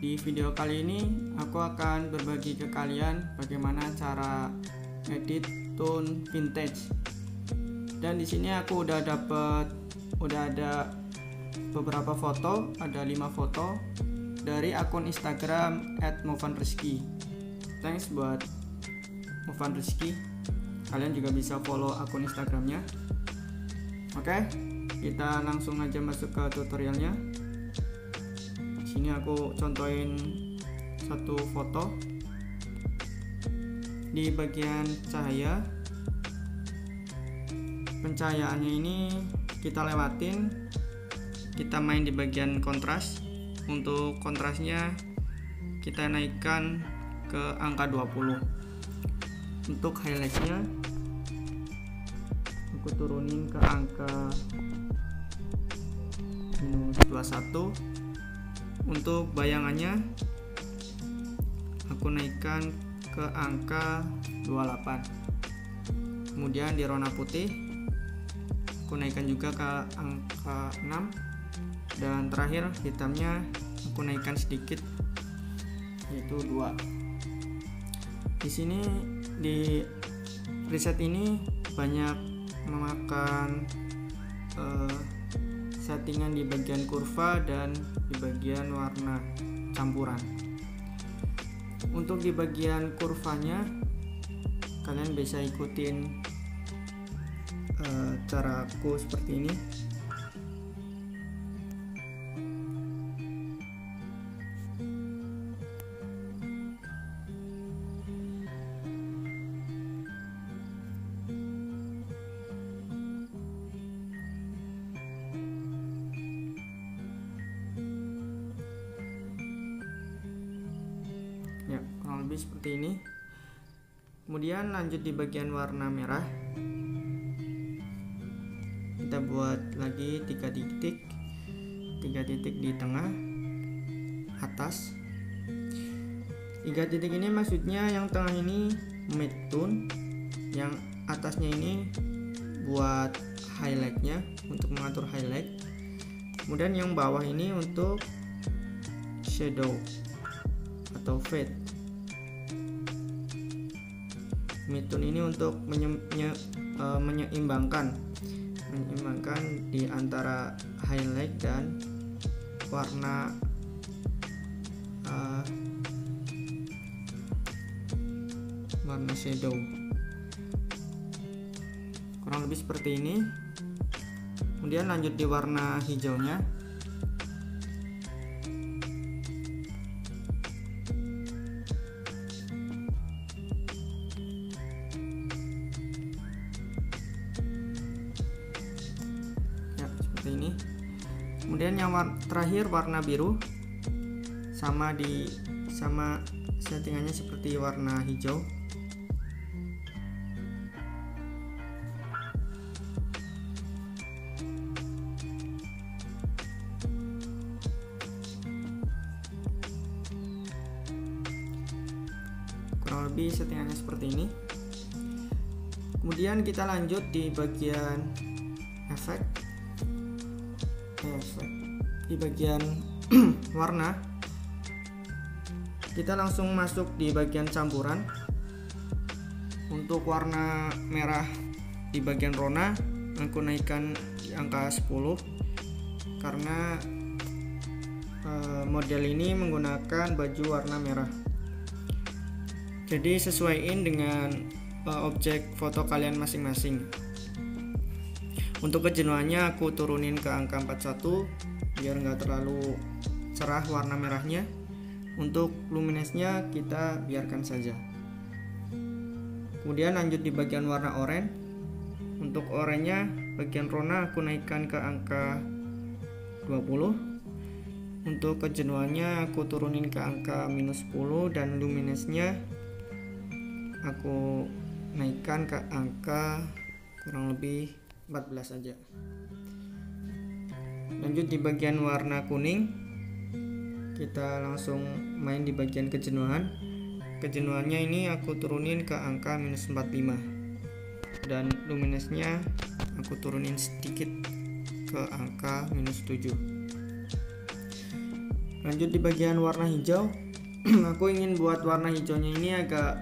Di video kali ini aku akan berbagi ke kalian bagaimana cara edit tone vintage. Dan di sini aku udah ada beberapa foto, ada 5 foto dari akun Instagram @movanrizky. Thanks buat Movanrizky. Kalian juga bisa follow akun Instagramnya. Oke, kita langsung aja masuk ke tutorialnya. Sini aku contohin satu foto. Di bagian cahaya, pencahayaannya ini kita lewatin, kita main di bagian kontras. Untuk kontrasnya kita naikkan ke angka 20. Untuk highlightnya aku turunin ke angka -21. Untuk bayangannya aku naikkan ke angka 28. Kemudian di warna putih aku naikkan juga ke angka 6. Dan terakhir hitamnya aku naikkan sedikit, yaitu 2. Di sini di preset ini banyak memakan settingan di bagian kurva dan di bagian warna campuran. Untuk di bagian kurvanya kalian bisa ikutin cara aku seperti ini. Ya, kurang lebih seperti ini. Kemudian lanjut di bagian warna merah, kita buat lagi 3 titik di tengah atas. 3 titik ini maksudnya yang tengah ini mid-tone, yang atasnya ini buat highlightnya, untuk mengatur highlight. Kemudian yang bawah ini untuk shadow atau fade. Mid-tone ini untuk menyeimbangkan di antara highlight dan warna shadow. Kurang lebih seperti ini. Kemudian lanjut di warna hijaunya. Ini. Kemudian yang terakhir warna biru, sama settingannya seperti warna hijau. Kurang lebih settingannya seperti ini. Kemudian kita lanjut di bagian efek. Di bagian warna kita langsung masuk di bagian campuran. Untuk warna merah di bagian rona aku naikkan di angka 10 karena model ini menggunakan baju warna merah. Jadi sesuaiin dengan objek foto kalian masing-masing. Untuk kejenuhannya aku turunin ke angka 41 biar nggak terlalu cerah warna merahnya. Untuk luminesnya kita biarkan saja. Kemudian lanjut di bagian warna oranye. Untuk oranye bagian rona aku naikkan ke angka 20. Untuk kejenuhannya aku turunin ke angka -10 dan luminesnya aku naikkan ke angka kurang lebih 14 saja. Lanjut di bagian warna kuning, kita langsung main di bagian kejenuhan. Kejenuhannya ini aku turunin ke angka -45 dan luminesnya aku turunin sedikit ke angka -7. Lanjut di bagian warna hijau. Aku ingin buat warna hijaunya ini agak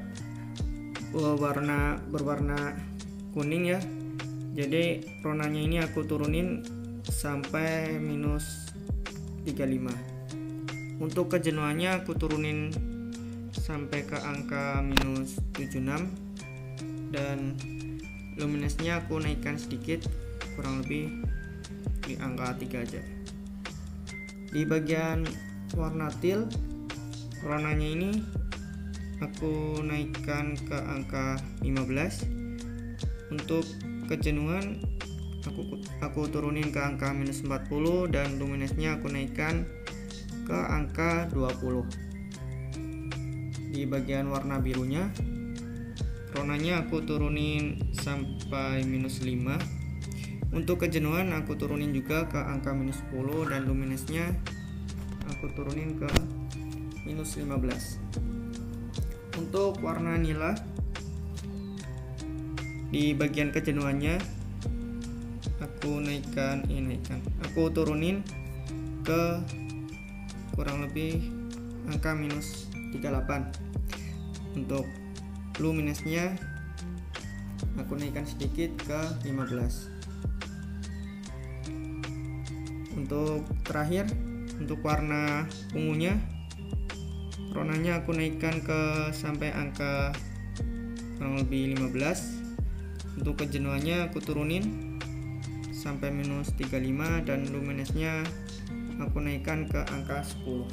berwarna kuning ya. Jadi ronanya ini aku turunin sampai minus 35. Untuk kejenuhannya aku turunin sampai ke angka minus 76, dan luminesnya aku naikkan sedikit, kurang lebih di angka 3 aja. Di bagian warna teal, warnanya ini aku naikkan ke angka 15. Untuk kejenuhan aku turunin ke angka minus 40, dan luminesnya aku naikkan ke angka 20. Di bagian warna birunya, ronanya aku turunin sampai minus 5. Untuk kejenuhan aku turunin juga ke angka minus 10, dan luminesnya aku turunin ke minus 15. Untuk warna nila, di bagian kejenuhannya aku turunin ke kurang lebih angka minus 38. Untuk luminesnya aku naikkan sedikit ke 15. Untuk terakhir, untuk warna ungunya, ronanya aku naikkan ke sampai angka kurang lebih 15. Untuk kejenuhannya aku turunin sampai minus 35, dan luminesnya aku naikkan ke angka 10.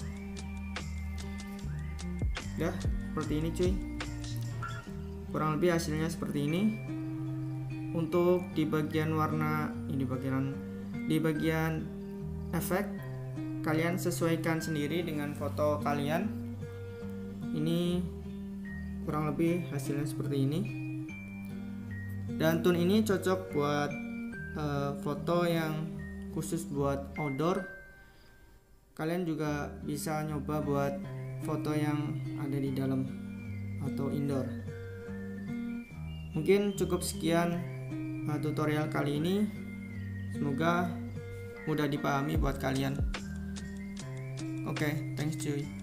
Ya, seperti ini cuy. Kurang lebih hasilnya seperti ini. Untuk di bagian warna, di bagian efek, kalian sesuaikan sendiri dengan foto kalian. Ini kurang lebih hasilnya seperti ini. Dan tone ini cocok buat foto yang khusus buat outdoor. Kalian juga bisa nyoba buat foto yang ada di dalam atau indoor. Mungkin cukup sekian tutorial kali ini. Semoga mudah dipahami buat kalian. Oke, thanks cuy.